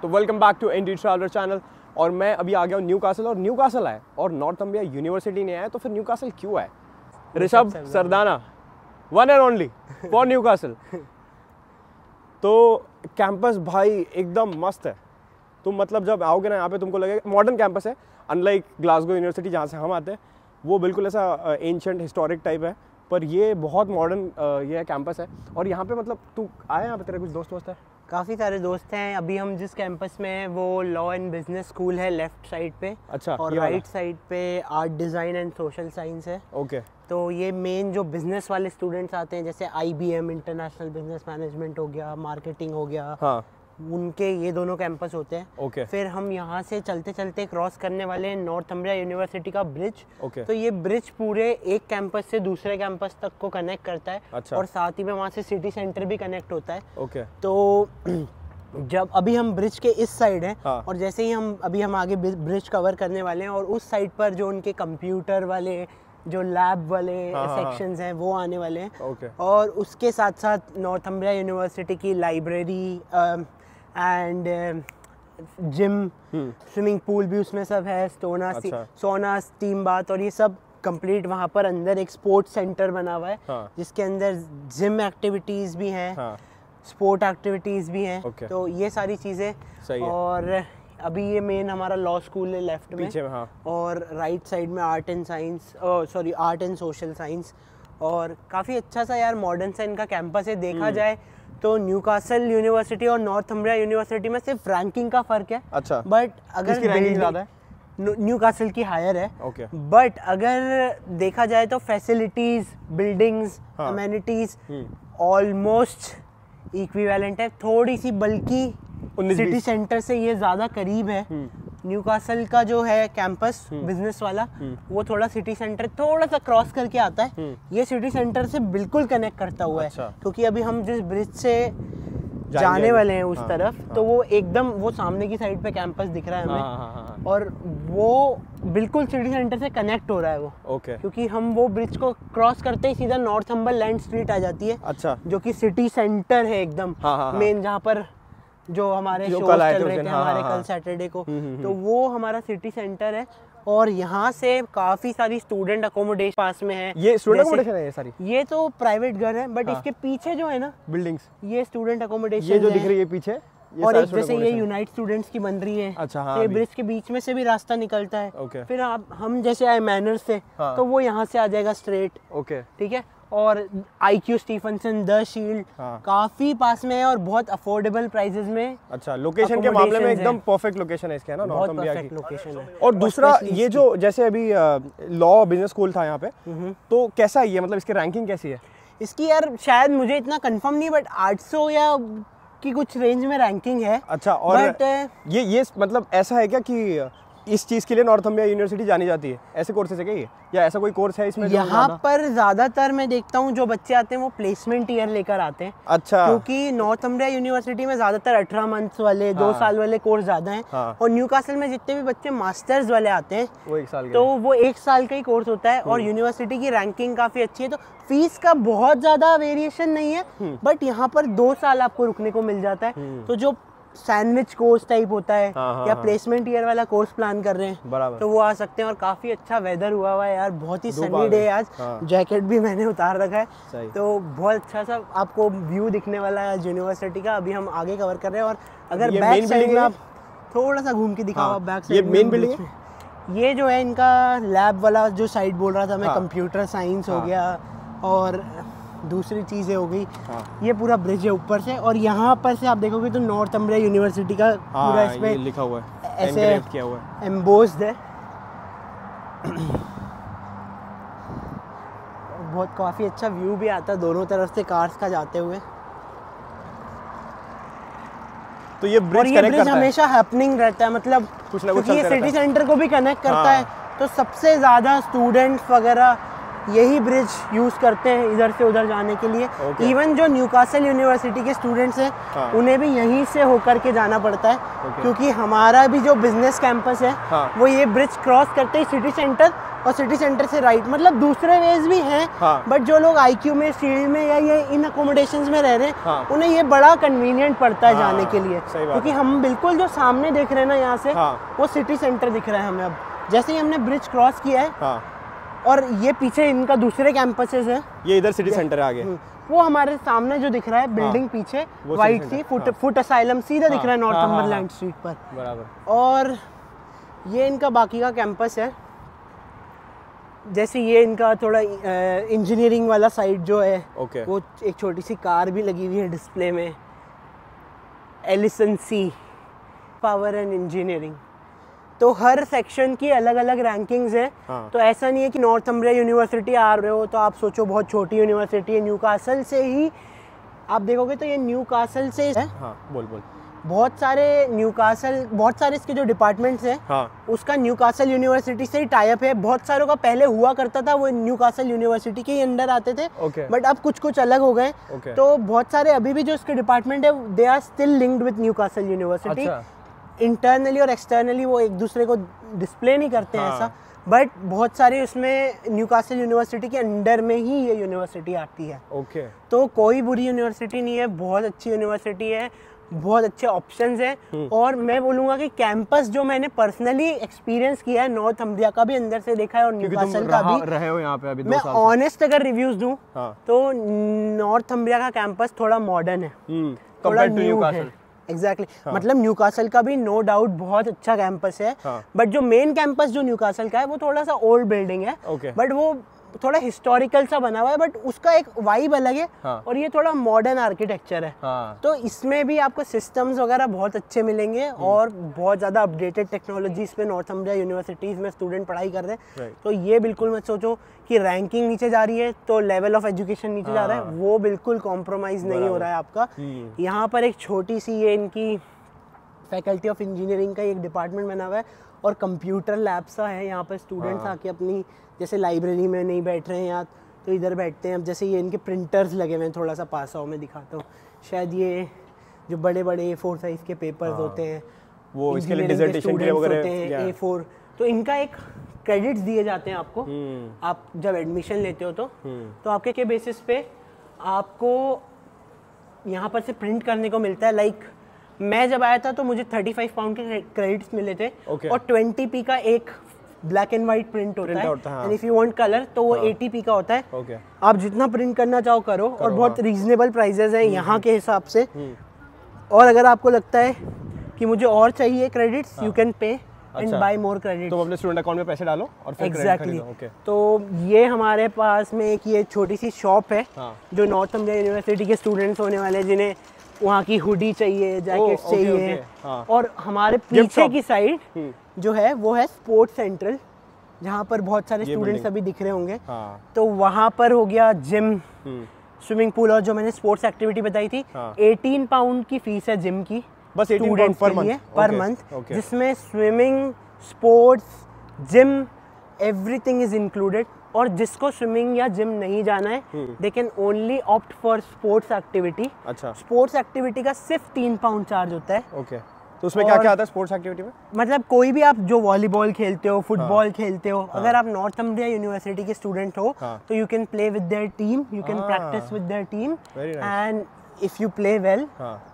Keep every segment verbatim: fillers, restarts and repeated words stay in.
तो welcome back to indie traveller channel. और मैं अभी आ गया हूँ न्यू कासल, और न्यू कासल आए और नॉर्थम्बिया यूनिवर्सिटी नहीं आया, तो फिर न्यू कासल क्यों आए? Rishabh Sardana, one and only for Newcastle. तो कैंपस भाई एकदम मस्त है। तुम मतलब जब आओगे ना यहाँ पे तुमको लगेगा मॉडर्न कैंपस है, अनलाइक ग्लासगो यूनिवर्सिटी जहाँ से हम आते हैं, वो बिल्कुल ऐसा एंशिएंट हिस्टोरिक टाइप है, पर ये बहुत मॉडर्न ये कैंपस है। और यहाँ पे मतलब तू आया यहाँ पे, तेरे कुछ दोस्त दोस्त है? काफ़ी सारे दोस्त हैं। अभी हम जिस कैंपस में हैं वो लॉ एंड बिजनेस स्कूल है लेफ्ट साइड पे। अच्छा। और राइट साइड पे art design and social science है। ओके। तो ये मेन जो बिजनेस वाले स्टूडेंट्स आते हैं, जैसे I B M international business management हो गया, मार्केटिंग हो गया, हाँ, उनके ये दोनों कैंपस होते हैं। ओके। फिर हम यहाँ से चलते चलते क्रॉस करने वाले हैं नॉर्थम्बिया यूनिवर्सिटी का ब्रिज। ओके। तो ये ब्रिज पूरे एक कैंपस से दूसरे कैंपस तक को कनेक्ट करता है। अच्छा। और साथ ही में वहाँ से सिटी सेंटर भी कनेक्ट होता है। ओके। तो जब अभी हम ब्रिज के इस साइड हैं, हाँ, और जैसे ही हम अभी हम आगे ब्रिज कवर करने वाले हैं, और उस साइड पर जो उनके कंप्यूटर वाले जो लैब वाले सेक्शंस हैं वो आने वाले हैं। ओके। और उसके साथ साथ नॉर्थम्बिया यूनिवर्सिटी की library and gym, swimming pool भी उसमें सब है, सोना अच्छा। सोना स्टीम बाथ, और ये सब कंप्लीट वहाँ पर अंदर एक स्पोर्ट्स सेंटर बना हुआ है। हाँ। जिसके अंदर जिम एक्टिविटीज़ भी हैं। हाँ। स्पोर्ट एक्टिविटीज़ भी हैं। okay. तो ये सारी चीज़ें। और अभी ये मेन हमारा लॉ स्कूल है लेफ्ट में, पीछे में। हाँ। और राइट साइड में art and science, sorry art and social science. और काफ़ी अच्छा सा यार मॉडर्न सा इनका कैंपस है। देखा जाए तो न्यू कासल यूनिवर्सिटी और नॉर्थम्बिया यूनिवर्सिटी में सिर्फ रैंकिंग का फ़र्क है। अच्छा। बट अगर रैंकिंग ज़्यादा है, न्यू कासल की हायर है। ओके। बट अगर देखा जाए तो facilities, buildings, amenities almost equivalent है। थोड़ी सी बल्कि सिटी सेंटर से ये ज़्यादा करीब है। न्यू कासल का जो है कैंपस बिजनेस वाला, वो थोड़ा सिटी सेंटर थोड़ा सा क्रॉस करके आता है। ये सिटी सेंटर से बिल्कुल कनेक्ट करता हुआ अच्छा। है, क्योंकि अभी हम जिस ब्रिज से जाने वाले हैं उस हाँ, तरफ हाँ, तो वो एकदम वो सामने की साइड पे कैंपस दिख रहा है हमें। हाँ, हाँ, हाँ, और वो बिल्कुल सिटी सेंटर से कनेक्ट हो रहा है वो। ओके। क्योंकि हम वो ब्रिज को क्रॉस करते ही सीधा नॉर्थम्बरलैंड स्ट्रीट आ जाती है। अच्छा। जो कि सिटी सेंटर है एकदम। हाँ, हाँ, मेन जहाँ पर जो हमारे शो चल रहे थे हमारे कल सैटरडे को, तो वो हमारा सिटी सेंटर है। और यहाँ से काफी सारी स्टूडेंट अकोमोडेशन पास में है। ये स्टूडेंट अकोमोडेशन है ये सारी? ये तो प्राइवेट घर है, बट हाँ। इसके पीछे जो है ना बिल्डिंग्स, ये स्टूडेंट अकोमोडेशन ये जो दिख रही है पीछे, ये और एक जैसे ये यूनाइट स्टूडेंट्स की बन रही है। अच्छा। हाँ, तो ये ब्रिज के बीच में से भी रास्ता निकलता है। ओके। फिर आप हम जैसे आए मैनर से, हाँ। तो वो यहाँ से आ जाएगा स्ट्रेट। ओके। ठीक है। और I Q Stephenson, the shield, हाँ। काफी पास में है और बहुत अफोर्डेबल प्राइसेस में। अच्छा। लोकेशन के मामले में एकदम परफेक्ट लोकेशन है इसके, है ना, नॉर्थम्बिया की लोकेशन है। और दूसरा ये जो जैसे अभी लॉ बिजनेस स्कूल था यहाँ पे, तो कैसा है ये, मतलब इसकी रैंकिंग कैसी है? इसकी यार शायद मुझे इतना कंफर्म नहीं, बट आठ सौ या की कुछ रेंज में रैंकिंग है। अच्छा। और ये ये मतलब ऐसा है क्या कि इस चीज के लिए नॉर्थम्बिया यूनिवर्सिटी जानी जाती है? ऐसे कोर्सेज है क्या ये, या ऐसा कोई कोर्स है इसमें? यहाँ पर ज्यादातर मैं देखता हूँ जो बच्चे आते हैं वो प्लेसमेंट ईयर लेकर आते हैं। अच्छा। क्योंकि नॉर्थम्बिया यूनिवर्सिटी में ज्यादातर अठारह मंथ्स वाले, हाँ। दो साल वाले कोर्स ज्यादा हैं। हाँ। और न्यू कासल में जितने भी बच्चे मास्टर्स वाले आते हैं वो एक साल तो वो एक साल का ही कोर्स होता है। और यूनिवर्सिटी की रैंकिंग काफी अच्छी है, तो फीस का बहुत ज्यादा वेरिएशन नहीं है, बट यहाँ पर दो साल आपको रुकने को मिल जाता है। तो जो सैंडविच कोर्स टाइप होता है, हाँ, या प्लेसमेंट ईयर वाला कोर्स प्लान कर रहे हैं, बराबर, तो वो आ सकते हैं। और काफी अच्छा वेदर हुआ हुआ है यार, बहुत ही सनी डे आज। हाँ। जैकेट भी मैंने उतार रखा है, तो बहुत अच्छा सा आपको व्यू दिखने वाला है आज यूनिवर्सिटी का। अभी हम आगे कवर कर रहे हैं। और अगर बैक साइड में आप थोड़ा सा घूम के दिखाओ, बैक साइड, ये मेन बिल्डिंग है। ये जो है इनका लैब वाला जो साइड बोल रहा था मैं, कंप्यूटर साइंस हो गया और दूसरी चीज़ें हो गई। हाँ। ये पूरा ब्रिज है ऊपर से, और यहाँ पर से आप देखोगे तो नॉर्थम्बिया यूनिवर्सिटी का हाँ, पूरा इस पे लिखा हुआ है, ऐसे किया हुआ है, एम्बोस्ड है। बहुत काफ़ी अच्छा व्यू भी आता है दोनों तरफ से कार्स का जाते हुए। तो ये ब्रिज, और ये ब्रिज हमेशा हैपनिंग रहता है, मतलब कुछ ना कुछ ये सिटी सेंटर को भी कनेक्ट करता हाँ। है। तो सबसे ज़्यादा स्टूडेंट्स वगैरह यही ब्रिज यूज़ करते हैं इधर से उधर जाने के लिए। Even okay. जो न्यूकासल यूनिवर्सिटी के स्टूडेंट्स हैं हाँ. उन्हें भी यहीं से होकर के जाना पड़ता है okay. क्योंकि हमारा भी जो बिजनेस कैंपस है हाँ. वो ये ब्रिज क्रॉस करते ही सिटी सेंटर और सिटी सेंटर से राइट, मतलब दूसरे वेज भी हैं हाँ. बट जो लोग आईक्यू में, शील्ड में या ये इन अकोमोडेशंस में रह रहे हैं हाँ. उन्हें ये बड़ा कन्वीनियंट पड़ता है हाँ. जाने के लिए, क्योंकि हम बिल्कुल जो सामने देख रहे हैं ना यहाँ से हाँ. वो सिटी सेंटर दिख रहा है हमें। अब जैसे ही हमने ब्रिज क्रॉस किया है हाँ. और ये पीछे इनका दूसरे कैंपसेस है, ये इधर सिटी सेंटर है आगे, वो हमारे सामने जो दिख रहा है बिल्डिंग हाँ, पीछे वाइट सी फुट हाँ, फुट असाइलम सीधा हाँ, दिख रहा है नॉर्थम्बरलैंड हाँ, स्ट्रीट पर बराबर। और ये इनका बाकी का कैंपस है, जैसे ये इनका थोड़ा इंजीनियरिंग वाला साइड जो है okay. वो एक छोटी सी कार भी लगी हुई है डिस्प्ले में, Ellison see power and engineering. तो हर सेक्शन की अलग अलग रैंकिंग्स है हाँ। तो ऐसा नहीं है कि नॉर्थम्बरिया यूनिवर्सिटी आ रहे हो तो आप सोचो बहुत छोटी यूनिवर्सिटी है। न्यूकासल से ही आप देखोगे तो ये न्यूकासल से है हाँ, बोल बोल बहुत सारे न्यूकासल, बहुत सारे इसके जो डिपार्टमेंट्स हैं हाँ। उसका न्यूकासल यूनिवर्सिटी से ही टाई अप है। बहुत सारों का पहले हुआ करता था, वो न्यूकासल यूनिवर्सिटी के ही अंडर आते थे okay. बट अब कुछ कुछ अलग हो गए okay. तो बहुत सारे अभी भी जो इसके डिपार्टमेंट है they are still linked with Newcastle university. Internally और एक्सटर्नली वो एक दूसरे को डिस्प्ले नहीं करते हैं हाँ। ऐसा, बट बहुत सारे उसमें न्यूकासल यूनिवर्सिटी के अंडर में ही ये यूनिवर्सिटी आती है ओके okay. तो कोई बुरी यूनिवर्सिटी नहीं है, बहुत अच्छी यूनिवर्सिटी है, बहुत अच्छे ऑप्शंस हैं। और मैं बोलूँगा कि कैंपस जो मैंने पर्सनली एक्सपीरियंस किया है, नॉर्थम्बरिया का भी अंदर से देखा है और न्यूकासल का भी रहे हो यहाँ पे अभी मैं ऑनेस्ट अगर रिव्यूज दूँ हाँ। तो नॉर्थम्बरिया का कैंपस थोड़ा मॉडर्न है, थोड़ा न्यू है एग्जैक्टली exactly. हाँ. मतलब न्यूकासल का भी नो डाउट बहुत अच्छा कैंपस है हाँ. बट जो मेन कैंपस जो न्यूकासल का है वो थोड़ा सा ओल्ड बिल्डिंग है okay. बट वो थोड़ा हिस्टोरिकल सा बना हुआ है, बट उसका एक वाइब अलग है हाँ. और ये थोड़ा मॉडर्न आर्किटेक्चर है हाँ. तो इसमें भी आपको सिस्टम्स वगैरह बहुत अच्छे मिलेंगे और बहुत ज़्यादा अपडेटेड टेक्नोलॉजी इस पे नॉर्थम्बरिया यूनिवर्सिटीज़ में स्टूडेंट पढ़ाई कर रहे हैं। तो ये बिल्कुल मत सोचो कि रैंकिंग नीचे जा रही है तो लेवल ऑफ एजुकेशन नीचे हाँ. जा रहा है, वो बिल्कुल कॉम्प्रोमाइज़ नहीं हो रहा है आपका। यहाँ पर एक छोटी सी ये इनकी फैकल्टी ऑफ इंजीनियरिंग का एक डिपार्टमेंट बना हुआ है और कंप्यूटर लैब सा है। यहाँ पर स्टूडेंट्स आके अपनी जैसे लाइब्रेरी में नहीं बैठ रहे हैं यहाँ तो इधर बैठते हैं। अब जैसे ये इनके प्रिंटर्स लगे हुए हैं, थोड़ा सा पास आओ मैं दिखाता हूँ, शायद ये जो बड़े बड़े ए फोर साइज़ के पेपर्स होते हैं वो इसके लिए डिसर्टेशन के वगैरह होते हैं ए फोर, तो इनका एक क्रेडिट्स दिए जाते हैं आपको आप जब एडमिशन लेते हो तो तो आपके के बेसिस पे आपको यहाँ पर से प्रिंट करने को मिलता है। लाइक मैं जब आया था तो मुझे पैंतीस पाउंड के क्रेडिट्स मिले थे okay. और ट्वेंटी पी का एक ब्लैक एंड वाइट प्रिंट होता है and if you want colour तो वो हाँ. अस्सी पी का होता है okay. आप जितना प्रिंट करना चाहो करो, करो और बहुत हाँ. रीजनेबल प्राइसेस हैं यहाँ के हिसाब से। और अगर आपको लगता है कि मुझे और चाहिए credits you can pay and buy more credit, तो अपने स्टूडेंट अकाउंट में पैसे डालो और फिर एग्जैक्टली exactly. तो ये हमारे पास में एक ये छोटी सी शॉप है हाँ. जो नॉर्थम्बरिया यूनिवर्सिटी के स्टूडेंट्स होने वाले हैं जिन्हें वहाँ की हुडी चाहिए, जैकेट्स चाहिए ओके, ओके, हाँ. और हमारे पीछे की साइड जो है वो है स्पोर्ट्स सेंट्रल, जहाँ पर बहुत सारे स्टूडेंट्स अभी दिख रहे होंगे हाँ. तो वहाँ पर हो गया जिम, स्विमिंग पूल और जो मैंने स्पोर्ट्स एक्टिविटी बताई थी हाँ. अठारह पाउंड की फीस है जिम की बस students per month per month जिसमें swimming, sports, gym everything is included. और जिसको स्विमिंग या जिम नहीं जाना है they can only opt for sports activity. अच्छा, स्पोर्ट्स एक्टिविटी का सिर्फ तीन पाउंड चार्ज होता है ओके okay. तो उसमें क्या क्या आता है स्पोर्ट्स एक्टिविटी में? मतलब कोई भी आप जो वॉलीबॉल खेलते हो, फुटबॉल हाँ. खेलते हो हाँ. अगर आप नॉर्थम्बरिया यूनिवर्सिटी के स्टूडेंट हो हाँ. तो you can play with their team, you can practise with their team and if you play well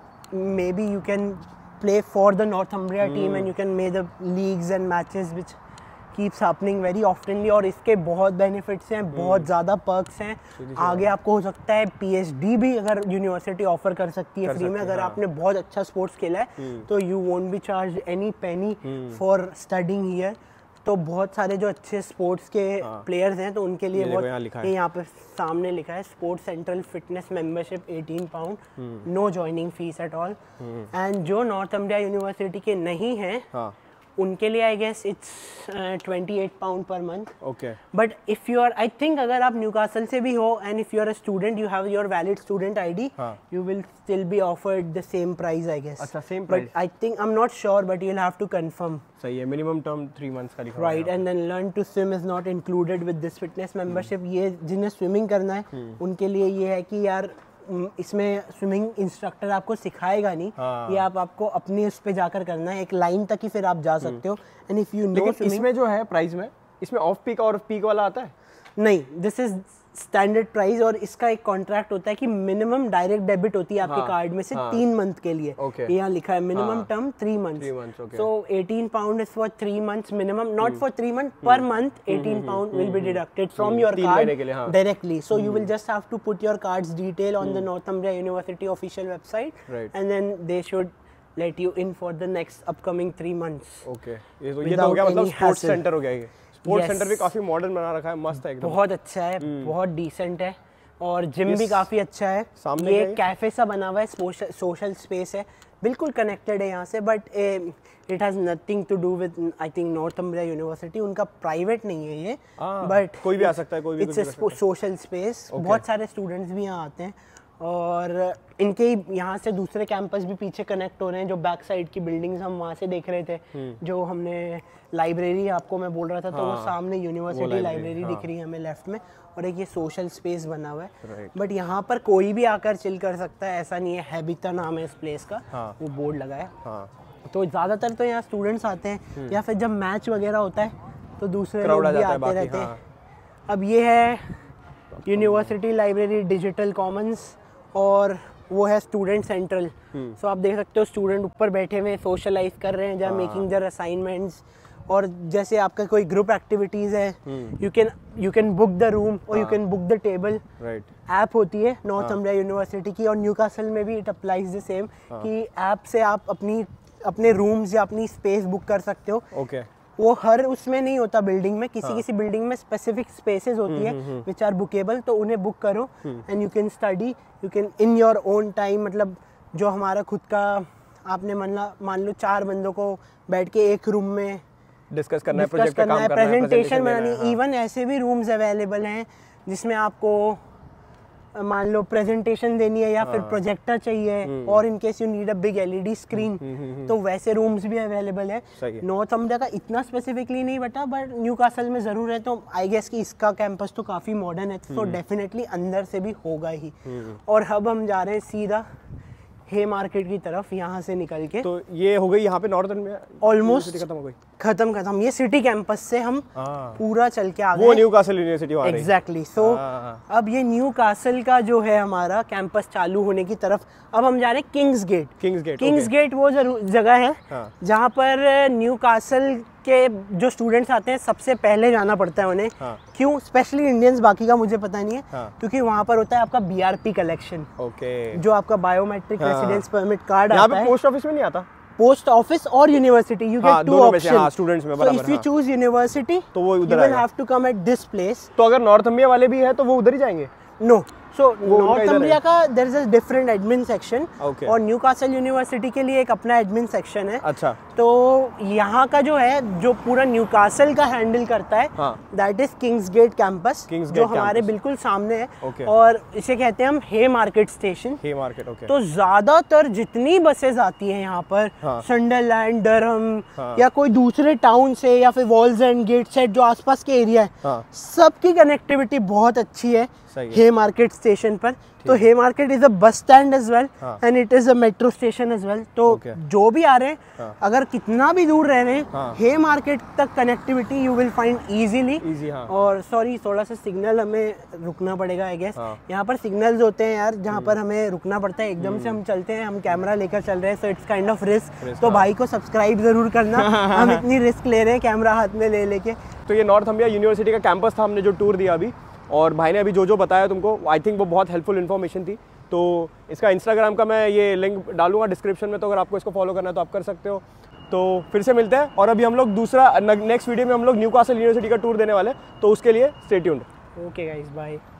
maybe you can play for the Northumbria team and you can make the leagues and matches which keeps happening very oftenly. और इसके बहुत benefits हैं, बहुत ज़्यादा perks हैं। आगे आपको हो सकता है पीएचडी भी अगर यूनिवर्सिटी ऑफर कर सकती है फ्री में, अगर हाँ. आपने बहुत अच्छा स्पोर्ट्स खेला है तो you won't be charge any penny for studying here. तो बहुत सारे जो अच्छे स्पोर्ट्स के हाँ. प्लेयर्स हैं तो उनके लिए बहुत ये यहाँ पर सामने लिखा है स्पोर्ट्स सेंट्रल फिटनेस मेंबरशिप अठारह pound, no joining fees at all. And जो नॉर्थम्बरिया यूनिवर्सिटी के नहीं हैं हाँ. उनके लिए I guess it's twenty eight pound per month. Okay. But if you are, I think अगर आप न्यूकासल से भी हो and if you are a student, you have your valid student ID, you will still be offered the same price I guess. अच्छा, same price. But I think I am not sure, but you will have to confirm. सही है. Minimum term three months का लिखा है. Right. And then learn to swim is not included with this fitness membership. ये जिन्हें swimming करना है उनके लिए ये है कि यार इसमें स्विमिंग इंस्ट्रक्टर आपको सिखाएगा नहीं. हाँ. ये आप आपको अपने उस पे जाकर करना है, एक लाइन तक ही फिर आप जा सकते हो. And if you know swimming, इसमें जो है प्राइस में, इसमें ऑफ पीक और पीक वाला आता है? नहीं, दिस इज स्टैंडर्ड प्राइस. और इसका एक कॉन्ट्रैक्ट होता है कि मिनिमम डायरेक्ट डेबिट होती है आपके कार्ड में से हाँ. तीन मंथ के लिए. okay. यहाँ लिखा है minimum term three months. So eighteen pound is for three months minimum, not for three month, per month eighteen pound will be deducted from your card directly. So you will just have to put your cards detail on the Northumbria university official website and then they should let you in for the next upcoming three months. Okay. ये तो ये तो हो गया मतलब sports centre हो गया ये. स्पोर्ट्स सेंटर भी काफी मॉडर्न बना रखा है, मस्त है एकदम. बहुत अच्छा है, बहुत डिसेंट है. और जिम भी काफी अच्छा है. ये कैफे सा बना हुआ है, सोशल स्पेस है, बिल्कुल कनेक्टेड है यहाँ से. But it has nothing to do with I think Northumbria university. उनका प्राइवेट नहीं है ये, बट कोई भी आ सकता है, कोई भी. It's a social space. बहुत सारे स्टूडेंट्स भी यहाँ आते हैं और इनके यहाँ से दूसरे कैंपस भी पीछे कनेक्ट हो रहे हैं. जो बैक साइड की बिल्डिंग्स हम वहाँ से देख रहे थे, जो हमने लाइब्रेरी आपको मैं बोल रहा था, हाँ, तो वो सामने यूनिवर्सिटी लाइब्रेरी हाँ. दिख रही है हमें लेफ्ट में. और एक ये सोशल स्पेस बना हुआ है. बट यहाँ पर कोई भी आकर चिल कर सकता है, ऐसा नहीं है. हैबिटा नाम है इस प्लेस का, हाँ. वो बोर्ड लगा है. हाँ. तो ज़्यादातर तो यहाँ स्टूडेंट्स आते हैं, या फिर जब मैच वगैरह होता है तो दूसरे लोग भी आते रहते हैं. अब ये है यूनिवर्सिटी लाइब्रेरी डिजिटल कॉमन्स और वो है स्टूडेंट सेंट्रल. सो आप देख सकते हो स्टूडेंट ऊपर बैठे हुए सोशलाइज कर रहे हैं, जहाँ मेकिंग देयर असाइनमेंट्स. और जैसे आपका कोई ग्रुप एक्टिविटीज है, you can you can book the room और you can book the table. App होती है नॉर्थम्ब्रिया यूनिवर्सिटी की, और न्यूकासल में भी इट अप्लाइज द सेम कि ऐप से आप अपनी अपने रूम्स या अपनी स्पेस बुक कर सकते हो. okay. वो हर उसमें नहीं होता बिल्डिंग में, किसी हाँ. किसी बिल्डिंग में स्पेसिफिक स्पेसेस होती है विच आर बुकेबल, तो उन्हें बुक करो and you can study, you can in your own time. मतलब जो हमारा खुद का, आपने मान मान लो चार बंदों को बैठ के एक रूम में डिस्कस करना है, प्रोजेक्ट पे काम करना है, प्रेजेंटेशन बनानी है. इवन ऐसे भी रूम्स अवेलेबल हैं जिसमें आपको मान लो प्रेजेंटेशन देनी है या हाँ. फिर प्रोजेक्टर चाहिए, और in case you need a big LED screen, तो वैसे रूम्स भी अवेलेबल है. नॉर्थम्ब्रिया का इतना स्पेसिफिकली नहीं बता, बट न्यूकासल में जरूर है. तो आई गेस कि इसका कैंपस तो काफी मॉडर्न है, तो डेफिनेटली अंदर से भी होगा ही. और अब हम जा रहे हैं सीधा हे मार्केट की तरफ, यहाँ से निकल के. तो ये हो गई यहाँ पे नॉर्थन में ऑलमोस्ट खत्म हो गई. खत्म खत्म ये सिटी कैंपस से हम पूरा चल के आ गए. वो न्यूकासल यूनिवर्सिटी वहाँ रही. एग्जैक्टली. सो अब ये न्यूकासल का जो है हमारा कैंपस चालू होने की तरफ, अब हम जा रहे हैं Kings Gate. Kings Gate Kings Gate वो जगह है हाँ. जहाँ पर न्यूकासल के जो स्टूडेंट्स आते हैं सबसे पहले जाना पड़ता है उन्हें. हाँ. क्यों स्पेशली इंडियंस, बाकी का मुझे पता नहीं है. हाँ. क्योंकि वहाँ पर होता है आपका बीआरपी कलेक्शन. ओके. जो आपका बायोमेट्रिक रेसिडेंस परमिट कार्ड आता है. पोस्ट ऑफिस में नहीं आता. पोस्ट ऑफिस और university, you get two option. Students में बराबर. So if you choose university तो वो उधर you will have to come at this place. तो अगर नॉर्थम्ब्रिया वाले भी है तो वो उधर ही जाएंगे? नो. सो नॉर्थम्ब्रिया का there is a different admin section, और न्यूकासल यूनिवर्सिटी के लिए एक अपना एडमिन सेक्शन है. अच्छा. तो यहाँ का जो है, जो पूरा न्यूकासल का हैंडल करता है, that is Kings Gate campus, जो हमारे बिल्कुल सामने है. okay. और इसे कहते हैं हम Haymarket station. Haymarket. Okay. तो ज्यादातर जितनी बसेस आती हैं यहाँ पर, हाँ. संडरलैंड, डरहम, हाँ. या कोई दूसरे टाउन से, या फिर वॉल्स एंड गेट सेट जो आसपास के एरिया है, हाँ. सबकी कनेक्टिविटी बहुत अच्छी है हे मार्केट स्टेशन पर. तो हे market is a bus stand as well and it is a metro station as well. तो okay. जो भी आ रहे हैं, हाँ. अगर कितना भी दूर रह रहे हैं, हाँ. हे मार्केट तक connectivity you will find easily. हाँ. और सॉरी, थोड़ा सा सिग्नल हमें रुकना पड़ेगा आई गेस. हाँ. यहाँ पर सिग्नल्स होते हैं यार जहाँ पर हमें रुकना पड़ता है. एकदम से हम चलते हैं, हम कैमरा लेकर चल रहे हैं, so it's kind of risk. तो भाई को सब्सक्राइब जरूर करना. हम इतनी रिस्क ले रहे हैं कैमरा हाथ में ले लेके. तो ये नॉर्थम्ब्रिया यूनिवर्सिटी का कैंपस था, हमने जो टूर दिया अभी, और भाई ने अभी जो जो बताया तुमको, आई थिंक वो बहुत हेल्पफुल इन्फॉर्मेशन थी. तो इसका इंस्टाग्राम का मैं ये लिंक डालूंगा डिस्क्रिप्शन में, तो अगर आपको इसको फॉलो करना है तो आप कर सकते हो. तो फिर से मिलते हैं, और अभी हम लोग दूसरा नेक्स्ट वीडियो में हम लोग न्यूकासल यूनिवर्सिटी का टूर देने वाले हैं, तो उसके लिए stay tuned. Okay guys, bye.